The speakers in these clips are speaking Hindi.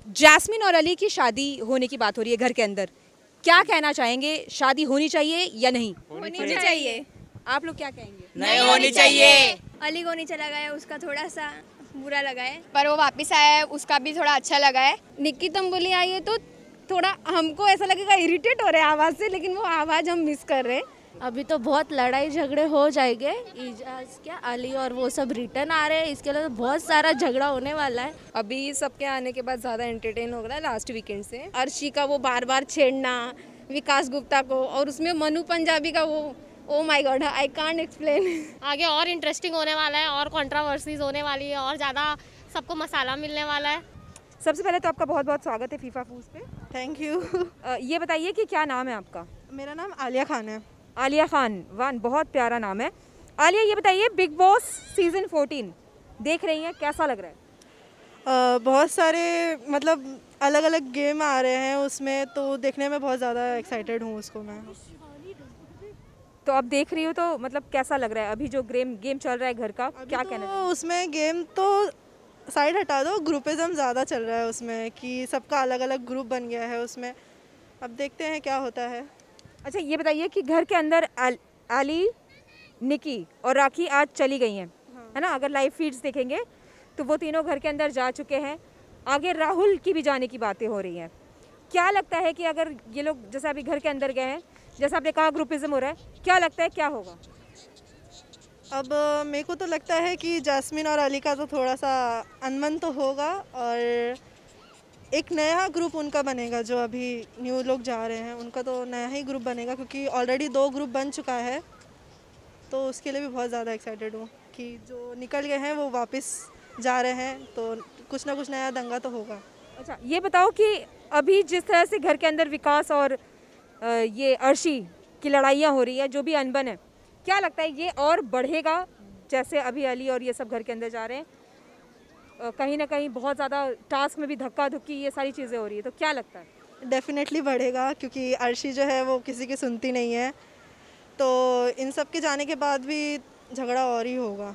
जैस्मिन और अली की शादी होने की बात हो रही है घर के अंदर, क्या कहना चाहेंगे? शादी होनी चाहिए या नहीं? होनी चाहिए। आप लोग क्या कहेंगे? नहीं होनी चाहिए। अली को नहीं चला गया, उसका थोड़ा सा बुरा लगा है, पर वो वापस आया है, उसका भी थोड़ा अच्छा लगा है। निक्की तंबुली आई है तो थोड़ा हमको ऐसा लगेगा इरिटेट हो रहे हैं आवाज़ से, लेकिन वो आवाज़ हम मिस कर रहे हैं। अभी तो बहुत लड़ाई झगड़े हो जाएंगे। इजाज क्या अली और वो सब रिटर्न आ रहे हैं, इसके लिए तो बहुत सारा झगड़ा होने वाला है। अभी सबके आने के बाद ज़्यादा एंटरटेन हो रहा है लास्ट वीकेंड से। अर्शी का वो बार बार छेड़ना विकास गुप्ता को, और उसमें मनु पंजाबी का वो, oh my God, I can't explain. आगे और इंटरेस्टिंग होने वाला है और कंट्रोवर्सीज होने वाली है और ज़्यादा सबको मसाला मिलने वाला है। सबसे पहले तो आपका बहुत बहुत स्वागत है फीफा फूज पे। Thank you. ये बताइए कि क्या नाम है आपका? मेरा नाम आलिया खान है। आलिया खान, वाह बहुत प्यारा नाम है। आलिया, ये बताइए बिग बॉस सीजन 14 देख रही हैं, कैसा लग रहा है? बहुत सारे मतलब अलग अलग गेम आ रहे हैं उसमें, तो देखने में बहुत ज़्यादा एक्साइटेड हूँ उसको मैं। तो अब देख रही हो तो मतलब कैसा लग रहा है अभी जो गेम चल रहा है घर का, क्या तो कहना है? उसमें गेम तो साइड हटा दो, ग्रुपिज्म ज़्यादा चल रहा है उसमें कि सबका अलग अलग ग्रुप बन गया है उसमें। अब देखते हैं क्या होता है। अच्छा ये बताइए कि घर के अंदर अली, निकी और राखी आज चली गई हैं, है ना? अगर लाइव फीड्स देखेंगे तो वो तीनों घर के अंदर जा चुके हैं। आगे राहुल की भी जाने की बातें हो रही हैं। क्या लगता है कि अगर ये लोग जैसे अभी घर के अंदर गए हैं, जैसा आपने कहा ग्रुपिज्म हो रहा है, क्या लगता है क्या होगा? अब मेरे को तो लगता है कि जैस्मिन और अली का तो थोड़ा सा अनबन तो होगा, और एक नया ग्रुप उनका बनेगा। जो अभी न्यू लोग जा रहे हैं उनका तो नया ही ग्रुप बनेगा, क्योंकि ऑलरेडी 2 ग्रुप बन चुका है। तो उसके लिए भी बहुत ज़्यादा एक्साइटेड हूँ कि जो निकल गए हैं वो वापस जा रहे हैं, तो कुछ ना कुछ नया दंगा तो होगा। अच्छा ये बताओ कि अभी जिस तरह से घर के अंदर विकास और ये अर्शी की लड़ाइयाँ हो रही है, जो भी अनबन है, क्या लगता है ये और बढ़ेगा? जैसे अभी अली और ये सब घर के अंदर जा रहे हैं, कहीं ना कहीं बहुत ज़्यादा टास्क में भी धक्का धुक्की ये सारी चीज़ें हो रही है, तो क्या लगता है? डेफिनेटली बढ़ेगा, क्योंकि अर्शी जो है वो किसी की सुनती नहीं है। तो इन सब के जाने के बाद भी झगड़ा और ही होगा।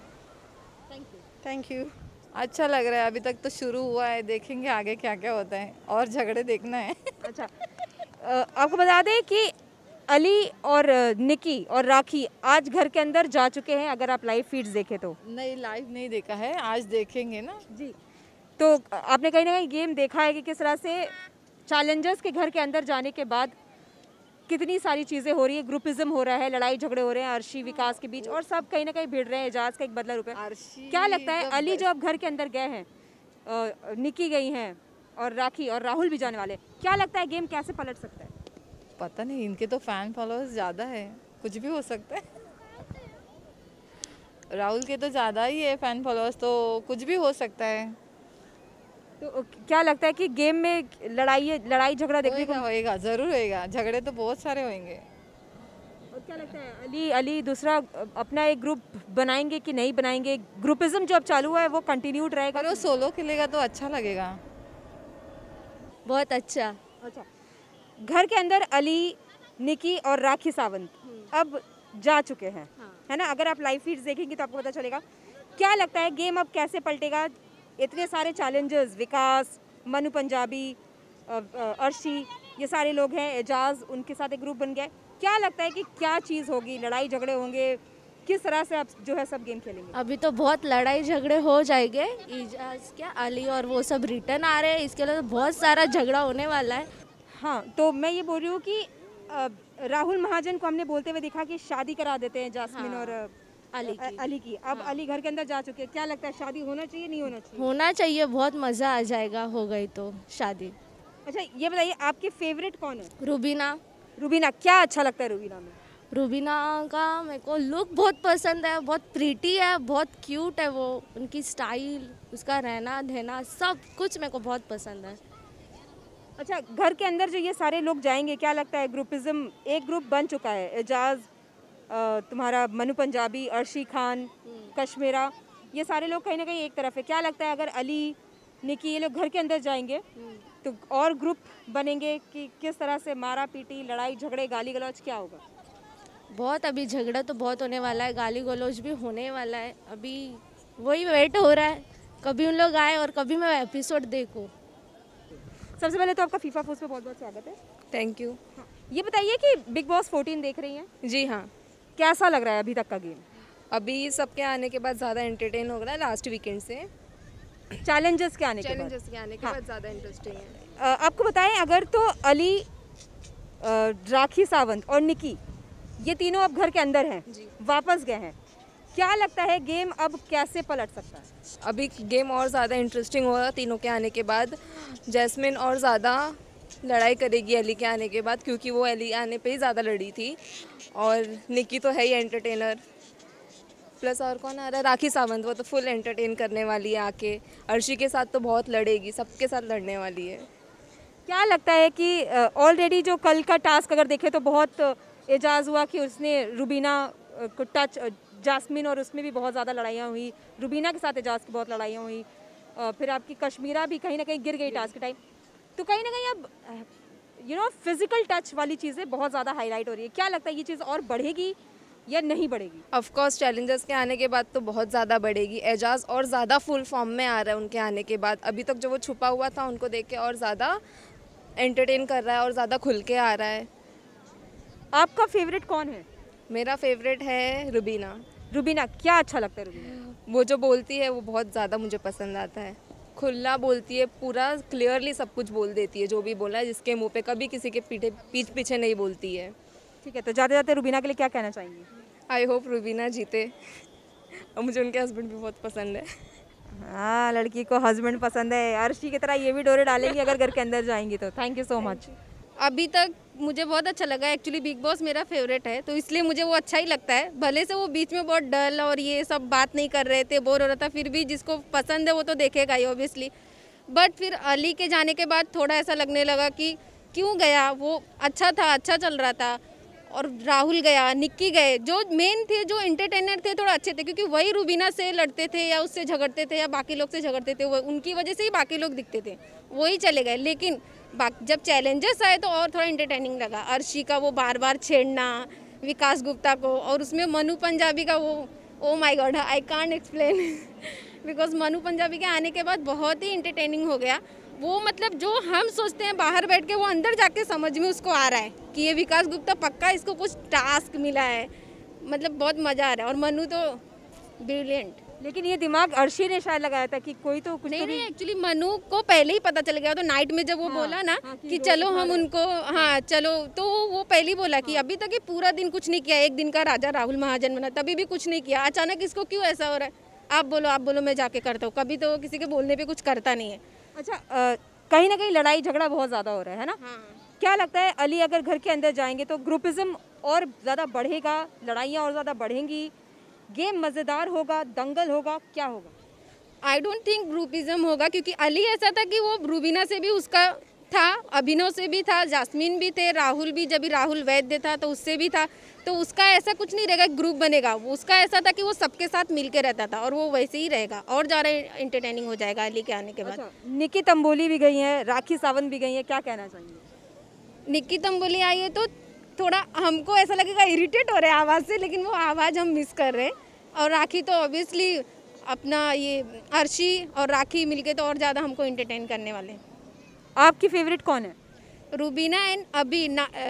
Thank you. अच्छा लग रहा है, अभी तक तो शुरू हुआ है, देखेंगे आगे क्या क्या होता है, और झगड़े देखना है। अच्छा आपको बता दें कि अली और निकी और राखी आज घर के अंदर जा चुके हैं, अगर आप लाइव फीड्स देखें तो। नहीं, लाइव नहीं देखा है, आज देखेंगे ना जी। तो आपने कहीं ना कहीं गेम देखा है कि किस तरह से चैलेंजर्स के घर के अंदर जाने के बाद कितनी सारी चीज़ें हो रही है, ग्रुपिज्म हो रहा है, लड़ाई झगड़े हो रहे हैं अर्शी विकास के बीच, और सब कहीं ना कहीं भिड़ रहे हैं, एजाज का एक बदला रूप है। क्या लगता है अली जो अब घर के अंदर गए हैं, निकी गई हैं और राखी और राहुल भी जाने वाले, क्या लगता है गेम कैसे पलट सकता है? पता नहीं, इनके तो फैन फॉलोअर्स ज़्यादा है, कुछ भी हो सकता है। राहुल के तो ज़्यादा ही है फैन फॉलोअर्स, तो कुछ भी हो सकता है। तो क्या लगता है कि गेम में लड़ाई झगड़ा देखने को होएगा, ज़रूर होएगा, झगड़े तो बहुत सारे होंगे। और क्या लगता है अली दूसरा अपना एक ग्रुप बनाएंगे कि नहीं बनाएंगे? ग्रुपिज्म जो अब चालू हुआ है वो कंटिन्यूड रहेगा? अगर वो सोलो खेलेगा तो अच्छा लगेगा। बहुत अच्छा। अच्छा, घर के अंदर अली, निकी और राखी सावंत अब जा चुके हैं, है ना? अगर आप लाइव फीड्स देखेंगे तो आपको पता चलेगा। क्या लगता है गेम अब कैसे पलटेगा? इतने सारे चैलेंजर्स, विकास, मनु पंजाबी, अर्शी, ये सारे लोग हैं, एजाज, उनके साथ एक ग्रुप बन गया है। क्या लगता है कि क्या चीज़ होगी? लड़ाई झगड़े होंगे? किस तरह से आप जो है सब गेम खेलेंगे? अभी तो बहुत लड़ाई झगड़े हो जाएंगे। इजाज क्या अली और वो सब रिटर्न आ रहे हैं, इसके लिए तो बहुत सारा झगड़ा होने वाला है। हाँ, तो मैं ये बोल रही हूँ कि राहुल महाजन को हमने बोलते हुए देखा कि शादी करा देते हैं जैस्मिन और अली की। अब अली घर के अंदर जा चुके हैं, क्या लगता है शादी होना चाहिए नहीं होना चाहिए? होना चाहिए, बहुत मज़ा आ जाएगा हो गई तो शादी। अच्छा ये बताइए आपके फेवरेट कौन है? रूबीना। रूबीना, क्या अच्छा लगता है रूबीना में? रूबीना का मेरे को लुक बहुत पसंद है, बहुत प्रीटी है, बहुत क्यूट है वो, उनकी स्टाइल, उसका रहना धहना सब कुछ मेरे को बहुत पसंद है। अच्छा घर के अंदर जो ये सारे लोग जाएंगे, क्या लगता है ग्रुपिज्म एक ग्रुप बन चुका है, एजाज, तुम्हारा मनु पंजाबी, अर्शी खान, कश्मीरा, ये सारे लोग कहीं ना कहीं एक तरफ है। क्या लगता है अगर अली, निकी ये लोग घर के अंदर जाएंगे तो और ग्रुप बनेंगे कि किस तरह से मारा पीटी, लड़ाई झगड़े, गाली गलौज क्या होगा? बहुत अभी झगड़ा तो बहुत होने वाला है, गाली गलौज भी होने वाला है। अभी वही वेट हो रहा है, कभी उन लोग आए और कभी मैं एपिसोड देखूं। सबसे पहले तो आपका फीफा फूड्स पे बहुत बहुत स्वागत है। Thank you. ये बताइए कि बिग बॉस 14 देख रही हैं, जी हाँ, कैसा लग रहा है अभी तक का गेम? अभी सबके आने के बाद ज़्यादा एंटरटेन हो रहा है लास्ट वीकेंड से। चैलेंजेस के आने के बाद चैलेंजेस के आने के हाँ। बाद ज़्यादा इंटरेस्टिंग है। आपको बताएं, अगर तो अली, राखी सावंत और निकी, ये तीनों अब घर के अंदर हैं, वापस गए हैं, क्या लगता है गेम अब कैसे पलट सकता है? अभी गेम और ज़्यादा इंटरेस्टिंग होगा तीनों के आने के बाद। जैस्मिन और ज़्यादा लड़ाई करेगी अली के आने के बाद, क्योंकि वो अली आने पे ही ज़्यादा लड़ी थी। और निकी तो है ही एंटरटेनर, प्लस और कौन आ रहा है, राखी सावंत, वो तो फुल एंटरटेन करने वाली है आके। अर्शी के साथ तो बहुत लड़ेगी, सबके साथ लड़ने वाली है। क्या लगता है कि ऑलरेडी जो कल का टास्क अगर देखें तो बहुत एजाज़ हुआ कि उसने रुबीना को टच, जास्मिन, और उसमें भी बहुत ज़्यादा लड़ाइयाँ हुई, रुबीना के साथ एजाज़ की बहुत लड़ाइयाँ हुई, फिर आपकी कश्मीरा भी कहीं ना कहीं गिर गई टास्क के टाइम। तो कहीं ना कहीं अब फिजिकल टच वाली चीज़ें बहुत ज़्यादा हाईलाइट हो रही है। क्या लगता है ये चीज़ और बढ़ेगी या नहीं बढ़ेगी? ऑफ कोर्स चैलेंजर्स के आने के बाद तो बहुत ज़्यादा बढ़ेगी। एजाज और ज़्यादा फुल फॉर्म में आ रहा है उनके आने के बाद। अभी तक जो वो छुपा हुआ था उनको देख के और ज़्यादा एंटरटेन कर रहा है और ज़्यादा खुल के आ रहा है। आपका फेवरेट कौन है? मेरा फेवरेट है रुबीना। रुबीना, क्या अच्छा लगता है रुबीना? वो जो बोलती है वो बहुत ज़्यादा मुझे पसंद आता है। खुला बोलती है, पूरा क्लियरली सब कुछ बोल देती है, जो भी बोला है जिसके मुंह पे, कभी किसी के पीठ पीछे नहीं बोलती है। ठीक है, तो जाते जाते रुबीना के लिए क्या कहना चाहेंगी? आई होप रुबीना जीते, और मुझे उनके हस्बैंड भी बहुत पसंद है। हाँ, लड़की को हस्बैंड पसंद है, अर्शी की तरह ये भी डोरे डालेंगी अगर घर के अंदर जाएंगी तो। Thank you so much. अभी तक मुझे बहुत अच्छा लगा। एक्चुअली बिग बॉस मेरा फेवरेट है, तो इसलिए मुझे वो अच्छा ही लगता है। भले से वो बीच में बहुत डल और ये सब बात नहीं कर रहे थे, बोर हो रहा था, फिर भी जिसको पसंद है वो तो देखेगा ही ऑब्वियसली। बट फिर अली के जाने के बाद थोड़ा ऐसा लगने लगा कि क्यों गया, वो अच्छा था, अच्छा चल रहा था। और राहुल गया, निक्की गए, जो मेन थे, जो एंटरटेनर थे, थोड़ा अच्छे थे, क्योंकि वही रुबीना से लड़ते थे या उससे झगड़ते थे या बाकी लोग से झगड़ते थे, वो उनकी वजह से ही बाकी लोग दिखते थे, वही चले गए। लेकिन जब चैलेंजर्स आए तो और थोड़ा इंटरटेनिंग लगा। अर्शी का वो बार बार छेड़ना विकास गुप्ता को, और उसमें मनु पंजाबी का वो, oh my God, I can't explain because Manu Punjabi के आने के बाद बहुत ही इंटरटेनिंग हो गया। वो मतलब जो हम सोचते हैं बाहर बैठ के, वो अंदर जाके समझ में उसको आ रहा है कि ये विकास गुप्ता पक्का इसको कुछ टास्क मिला है। मतलब बहुत मज़ा आ रहा है, और मनु तो ब्रिलियंट। लेकिन ये दिमाग अर्शी ने शायद लगाया था कि कोई तो कुछ नहीं तो भी... नहीं, एक्चुअली मनु को पहले ही पता चल गया, तो नाइट में जब वो बोला ना कि चलो हम उनको, हाँ चलो, तो वो पहले ही बोला कि अभी तक ये पूरा दिन कुछ नहीं किया, एक दिन का राजा राहुल महाजन बना, तभी भी कुछ नहीं किया, अचानक इसको क्यों ऐसा हो रहा है? आप बोलो, मैं जाके करता हूँ। कभी तो किसी के बोलने पे कुछ करता नहीं है। अच्छा, कहीं ना कहीं लड़ाई झगड़ा बहुत ज़्यादा हो रहा है ना? हाँ। क्या लगता है अली अगर घर के अंदर जाएंगे तो ग्रुपिज्म और ज़्यादा बढ़ेगा, लड़ाइयाँ और ज़्यादा बढ़ेंगी, गेम मज़ेदार होगा, दंगल होगा, क्या होगा? आई डोंट थिंक ग्रुपिज्म होगा, क्योंकि अली ऐसा था कि वो रुबीना से भी उसका था, अभिनव से भी था, जास्मिन भी थे, राहुल भी, जब भी राहुल वैद्य था तो उससे भी था। तो उसका ऐसा कुछ नहीं रहेगा ग्रुप बनेगा, उसका ऐसा था कि वो सबके साथ मिल के रहता था, और वो वैसे ही रहेगा, और ज़्यादा इंटरटेनिंग हो जाएगा अली के आने के बाद। अच्छा, निकी तंबोली भी गई हैं, राखी सावंत भी गई हैं, क्या कहना चाहेंगे? निक्की तंबोली आई है तो थोड़ा हमको ऐसा लगेगा इरिटेट हो रहे हैं आवाज़ से, लेकिन वो आवाज़ हम मिस कर रहे हैं। और राखी तो ऑब्वियसली अपना ये अर्शी और राखी मिलके तो और ज़्यादा हमको इंटरटेन करने वाले हैं। आपकी फेवरेट कौन है? रुबीना एंड अभी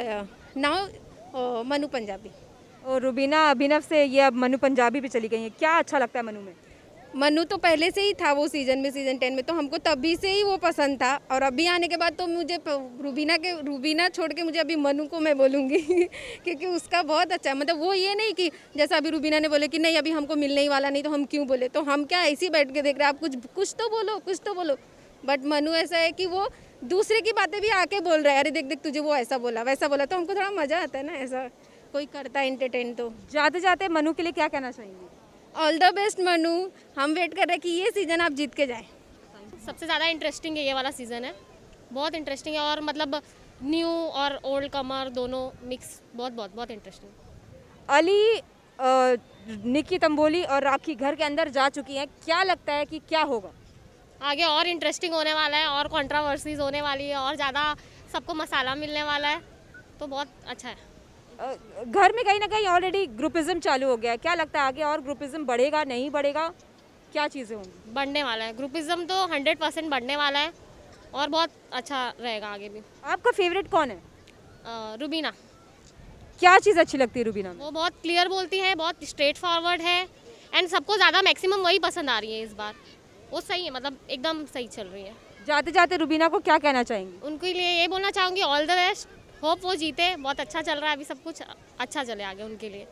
नाउ मनु पंजाबी। और रुबीना अभिनव से ये अब मनु पंजाबी भी चली गई हैं, क्या अच्छा लगता है मनु में? मनु तो पहले से ही था, वो सीजन 10 में तो हमको तभी से ही वो पसंद था, और अभी आने के बाद तो मुझे रुबीना छोड़ के मुझे अभी मनु को मैं बोलूँगी क्योंकि उसका बहुत अच्छा, मतलब वो ये नहीं कि जैसा अभी रुबीना ने बोले कि नहीं अभी हमको मिलने ही वाला नहीं तो हम क्यों बोले, तो हम क्या ऐसे ही बैठ के देख रहे हैं, आप कुछ तो बोलो। बट मनु ऐसा है कि वो दूसरे की बातें भी आके बोल रहा है, अरे देख तुझे वो ऐसा बोला वैसा बोला, तो हमको थोड़ा मज़ा आता है ना, ऐसा कोई करता है एंटरटेन। तो जाते जाते मनु के लिए क्या कहना चाहेंगे? ऑल द बेस्ट मनु, हम वेट कर रहे हैं कि ये सीज़न आप जीत के जाएं। सबसे ज़्यादा इंटरेस्टिंग है ये वाला सीज़न है, बहुत इंटरेस्टिंग है, और मतलब न्यू और ओल्ड कमर दोनों मिक्स, बहुत इंटरेस्टिंग। अली, निकी तंबोली और राखी घर के अंदर जा चुकी हैं, क्या लगता है कि क्या होगा आगे? और इंटरेस्टिंग होने वाला है, और कंट्रोवर्सीज होने वाली है, और ज़्यादा सबको मसाला मिलने वाला है, तो बहुत अच्छा है। घर में कहीं ना कहीं ऑलरेडी ग्रुपिज्म चालू हो गया है, क्या लगता है आगे और ग्रुपिज्म बढ़ेगा, नहीं बढ़ेगा, क्या चीज़ें होंगी? बढ़ने वाला है, ग्रुपिज्म तो 100% बढ़ने वाला है, और बहुत अच्छा रहेगा आगे भी। आपका फेवरेट कौन है? रुबीना, क्या चीज़ अच्छी लगती है रुबीना में? वो बहुत क्लियर बोलती है, बहुत स्ट्रेट फॉरवर्ड है एंड सबको ज़्यादा मैक्सिमम वही पसंद आ रही है इस बार। वो सही है, मतलब एकदम सही चल रही है। जाते जाते रुबीना को क्या कहना चाहेंगी? उनके लिए ये बोलना चाहूँगी ऑल द बेस्ट, होप वो जीते। बहुत अच्छा चल रहा है अभी, सब कुछ अच्छा चले आगे उनके लिए।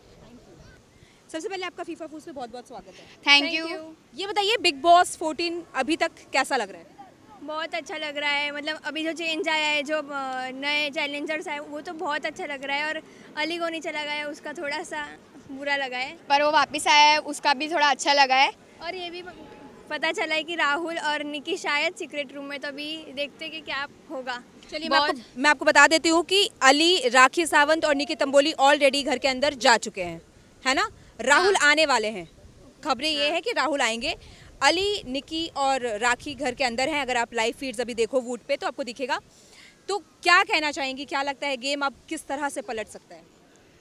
सबसे पहले आपका फीफा फूड से बहुत बहुत स्वागत है। Thank you. ये बताइए बिग बॉस 14 अभी तक कैसा लग रहा है? बहुत अच्छा लग रहा है, मतलब अभी जो चेंज आया है, जो नए चैलेंजर्स आए, वो तो बहुत अच्छा लग रहा है। और अली गोनी चला गया, उसका थोड़ा सा बुरा लगा है, पर वो वापस आया है, उसका भी थोड़ा अच्छा लगा है। और ये भी पता चला है कि राहुल और निकी शायद सीक्रेट रूम में, तो अभी देखते हैं कि क्या होगा। चलिए मैं आपको बता देती हूँ कि अली, राखी सावंत और निकी तंबोली ऑलरेडी घर के अंदर जा चुके हैं, है ना? राहुल आने वाले हैं। खबरें ये है कि राहुल आएंगे। अली, निकी और राखी घर के अंदर हैं। अगर आप लाइव फीड्स अभी देखो वूट पे तो आपको दिखेगा। तो क्या कहना चाहेंगी, क्या लगता है गेम अब किस तरह से पलट सकता है?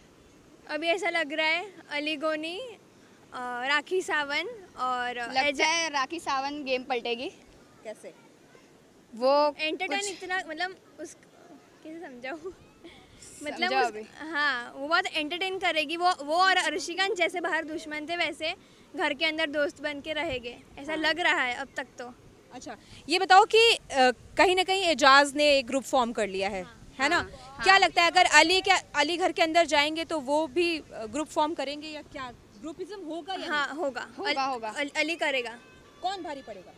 अभी ऐसा लग रहा है अली गोनी, राखी सावंत और लगता है राखी सावंत गेम पलटेगी। कैसे? वो एंटरटेन इतना, मतलब उस कैसे समझाऊँ, मतलब समझाओ अभी। हाँ, वो बहुत एंटरटेन करेगी। वो और अर्शिकान जैसे बाहर दुश्मन थे, वैसे घर के अंदर दोस्त बन के रहेंगे, ऐसा लग रहा है अब तक तो। अच्छा, ये बताओ कि कहीं ना कहीं एजाज ने एक ग्रुप फॉर्म कर लिया है ना? क्या लगता है अगर अली घर के अंदर जाएंगे तो वो भी ग्रुप फॉर्म करेंगे या क्या ग्रुपिज्म होगा या हाँ, होगा। अली करेगा। कौन भारी पड़ेगा?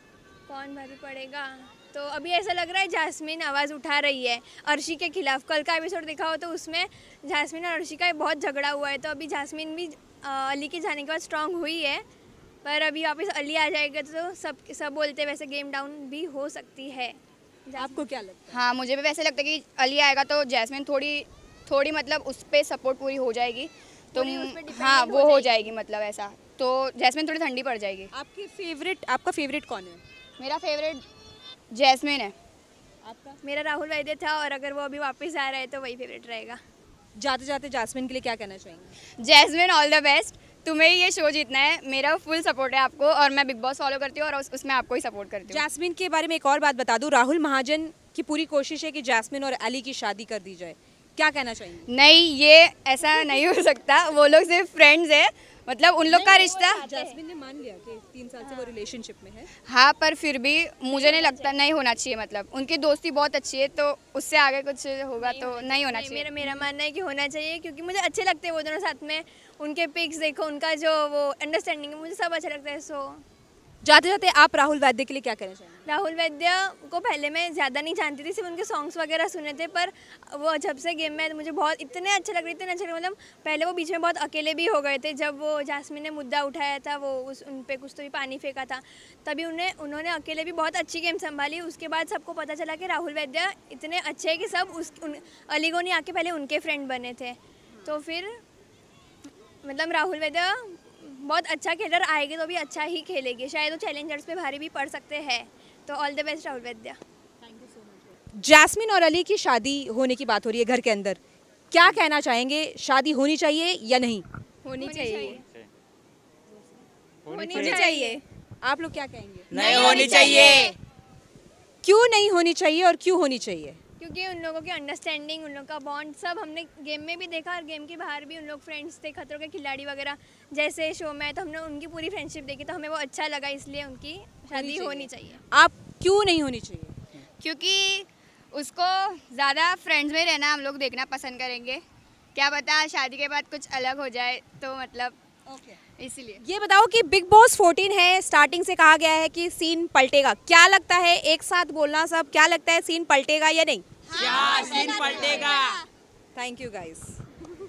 कौन भारी पड़ेगा? तो अभी ऐसा लग रहा है जास्मिन आवाज़ उठा रही है अर्शी के खिलाफ। कल का एपिसोड देखा हो तो उसमें जास्मिन और अर्शी का बहुत झगड़ा हुआ है, तो अभी जास्मिन भी अली के जाने के बाद स्ट्रांग हुई है, पर अभी वापस अली आ जाएगा तो सब बोलते वैसे गेम डाउन भी हो सकती है। आपको क्या लगता है? हाँ, मुझे भी वैसे लगता है कि अली आएगा तो जैस्मिन थोड़ी मतलब उस पर सपोर्ट पूरी हो जाएगी, तो हाँ वो हो जाएगी, मतलब ऐसा तो जैस्मिन थोड़ी ठंडी पड़ जाएगी। आपका फेवरेट कौन है? मेरा फेवरेट जैस्मिन है। आपका? मेरा राहुल वैद्य था, और अगर वो अभी वापस आ रहा है तो वही फेवरेट रहेगा। जाते जाते जास्मिन के लिए क्या कहना चाहेंगे? जैस्मिन ऑल द बेस्ट, तुम्हें ये शो जीतना है, मेरा फुल सपोर्ट है आपको, और मैं बिग बॉस फॉलो करती हूँ और उसमें आपको ही सपोर्ट करती हूँ। जैस्मिन के बारे में एक और बात बता दूं, राहुल महाजन की पूरी कोशिश है कि जैस्मिन और अली की शादी कर दी जाए, क्या कहना चाहेंगे? नहीं, ये ऐसा नहीं हो सकता, वो लोग सिर्फ फ्रेंड्स है, मतलब उन लोग का रिश्ता। जैस्मिन ने मान लिया कि 3 साल से वो रिलेशनशिप में है। हाँ, पर फिर भी मुझे नहीं लगता, नहीं होना चाहिए, मतलब उनकी दोस्ती बहुत अच्छी है, तो उससे आगे कुछ होगा तो नहीं होना चाहिए। मेरा मानना है कि होना चाहिए, क्योंकि मुझे अच्छे लगते हैं वो दोनों साथ में। उनके पिक्स देखो, उनका जो वो अंडरस्टैंडिंग है, मुझे सब अच्छा लगता है। सो जाते जाते आप राहुल वैद्य के लिए क्या कहना चाहेंगे? राहुल वैद्य को पहले मैं ज़्यादा नहीं जानती थी, सिर्फ उनके सॉन्ग्स वगैरह सुने थे, पर वो जब से गेम में मुझे बहुत इतने अच्छे लग रहे थे, मतलब पहले वो बीच में बहुत अकेले भी हो गए थे, जब वो जास्मिन ने मुद्दा उठाया था, वो उन पे कुछ तो भी पानी फेंका था, तभी उन्होंने अकेले भी बहुत अच्छी गेम संभाली। उसके बाद सबको पता चला कि राहुल वैद्य इतने अच्छे हैं कि सब अली गोनी आके पहले उनके फ्रेंड बने थे, तो फिर मतलब राहुल वैद्य बहुत अच्छा खेलर आएगी तो भी अच्छा ही खेलेगी, शायद वो चैलेंजर्स पे भारी भी पड़ सकते हैं। तो all the best Rahul Vaidya. Jasmine और अली की शादी होने की बात हो रही है घर के अंदर, क्या कहना चाहेंगे? शादी होनी चाहिए या नहीं? होनी चाहिए। होनी चाहिए। आप लोग क्या कहेंगे? नहीं होनी चाहिए। क्यों नहीं होनी चाहिए और क्यों होनी चाहिए? क्योंकि उन लोगों की अंडरस्टैंडिंग, उन लोगों का बॉन्ड सब हमने गेम में भी देखा, और गेम के बाहर भी उन लोग फ्रेंड्स थे। खतरों के खिलाड़ी वगैरह जैसे शो में तो हमने उनकी पूरी फ्रेंडशिप देखी, तो हमें वो अच्छा लगा, इसलिए उनकी शादी होनी चाहिए। आप क्यों नहीं होनी चाहिए? क्योंकि उसको ज़्यादा फ्रेंड्स में रहना हम लोग देखना पसंद करेंगे, क्या पता शादी के बाद कुछ अलग हो जाए, तो मतलब इसीलिए। ये बताओ कि बिग बॉस 14 है, स्टार्टिंग से कहा गया है कि सीन पलटेगा, क्या लगता है? एक साथ बोलना सब, क्या लगता है सीन पलटेगा या नहीं? हाँ, सीन पलटेगा। Thank you guys.